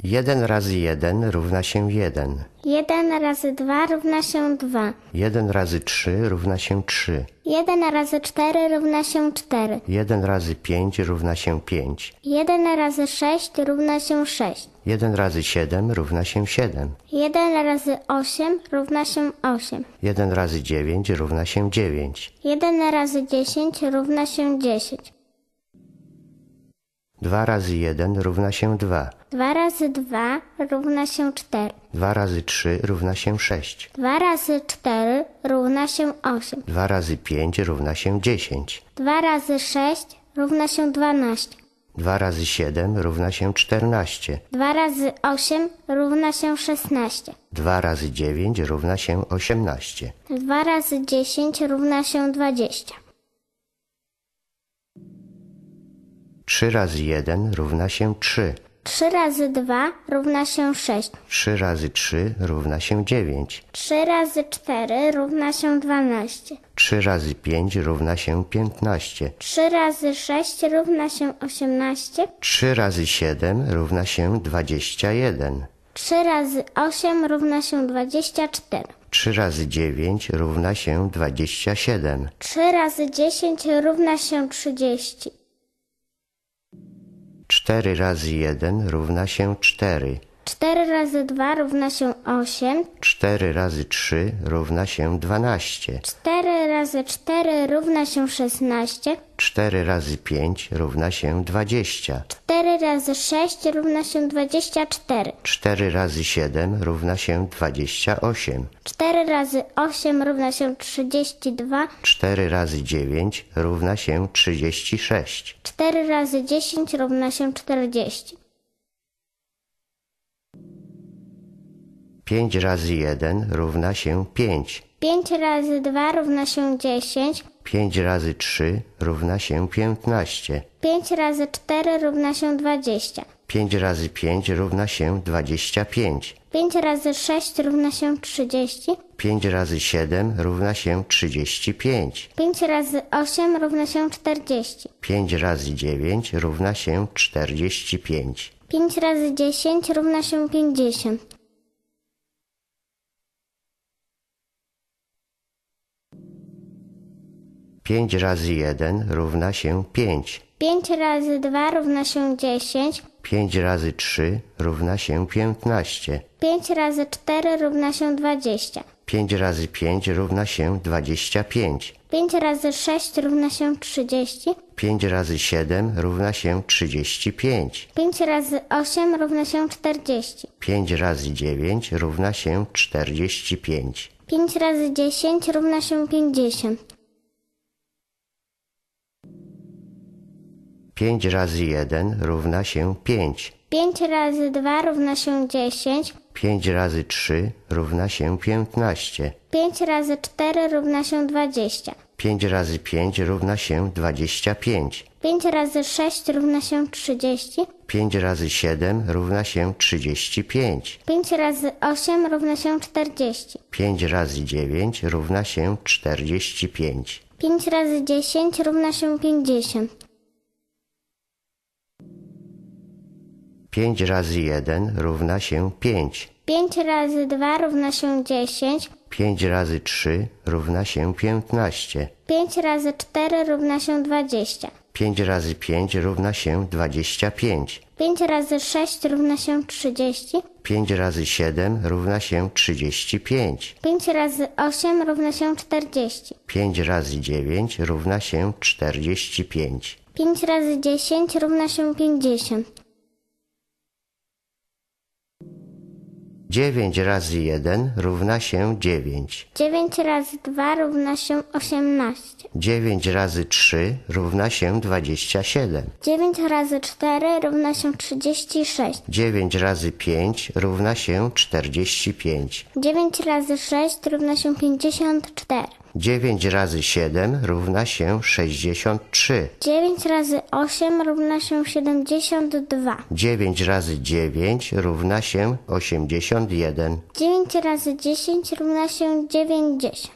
1 razy 1 równa się 1. 1 razy 2 równa się 2. 1 razy 3 równa się 3. 1 razy 4 równa się 4. 1 razy 5 równa się 5. 1 razy 6 równa się 6. 1 razy 7 równa się 7. 1 razy 8 równa się 8. 1 razy 9 równa się 9. 1 razy 10 równa się 10. 2 razy 1 równa się 2. 2 razy 2 równa się 4. 2 razy 3 równa się 6. 2 razy 4 równa się 8. 2 razy 5 równa się 10. 2 razy 6 równa się 12. 2 razy 7 równa się 14. 2 razy 8 równa się 16. 2 razy 9 równa się 18. 2 razy 10 równa się 20. 3 razy 1 równa się 3. 3 razy 2 równa się 6. 3 razy 3 równa się 9. 3 razy 4 równa się 12. 3 razy 5 równa się 15. 3 razy 6 równa się 18. 3 razy 7 równa się 21. 3 razy 8 równa się 24. 3 razy 9 równa się 27. 3 razy 10 równa się 30. 4 razy 1 równa się 4. 4 razy 2 równa się 8. 4 razy 3 równa się 12. 4 razy 4 równa się 16. 4 razy 5 równa się 20. 4 razy 6 równa się 24. 4 razy 7 równa się 28. 4 razy 8 równa się 32. 4 razy 9 równa się 36. 4 razy 10 równa się 40. 5 razy 1 równa się 5. 5 razy 2 równa się 10. 5 razy 3 równa się 15. 5 razy 4 równa się 20. 5 razy 5 równa się 25. 5 razy 6 równa się 30. 5 razy 7 równa się 35. 5 razy 8 równa się 40. 5 razy 9 równa się 45. 5 razy 10 równa się 50. 5 razy 1 równa się 5. 5 razy 2 równa się 10. 5 razy 3 równa się 15. 5 razy 4 równa się 20. 5 razy 5 równa się 25. 5 razy 6 równa się 30. 5 razy 7 równa się 35. 5 razy 8 równa się 40. 5 razy 9 równa się 45. 5 razy 10 równa się 50. 5 razy 1 równa się 5. 5 razy 2 równa się 10. 5 razy 3 równa się 15. 5 razy 4 równa się 20. 5 razy 5 równa się 25. 5 razy 6 równa się 30. 5 razy 7 równa się 35. 5 razy 8 równa się 40. 5 razy 9 równa się 45. 5 razy 10 równa się 50. 5 razy 1 równa się 5. 5 razy 2 równa się 10. 5 razy 3 równa się 15. 5 razy 4 równa się 20. 5 razy 5 równa się 25. 5 razy 6 równa się 30. 5 razy 7 równa się 35. 5 razy 8 równa się 40. 5 razy 9 równa się 45. 5 razy 10 równa się 50. 9 razy 1 równa się 9. 9 razy 2 równa się 18. 9 razy 3 równa się 27. 9 razy 4 równa się 36. 9 razy 5 równa się 45. 9 razy 6 równa się 54. 9 razy 7 równa się 63. 9 razy 8 równa się 72. 9 razy 9 równa się 81. 9 razy 10 równa się 90.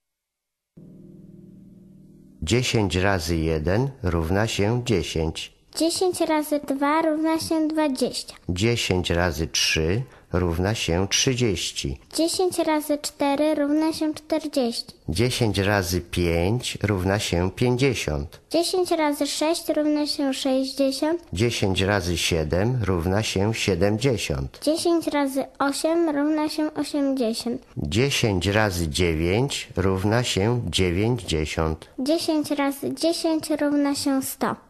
10 razy 1 równa się 10. 10 razy 2 równa się 20. 10 razy 3 równa się 30. 10 razy 4 równa się 40. 10 razy 5 równa się 50. 10 razy 6 równa się 60. 10 razy 7 równa się 70. 10 razy 8 równa się 80. 10 razy 9 równa się 90. 10 razy 10 równa się 100.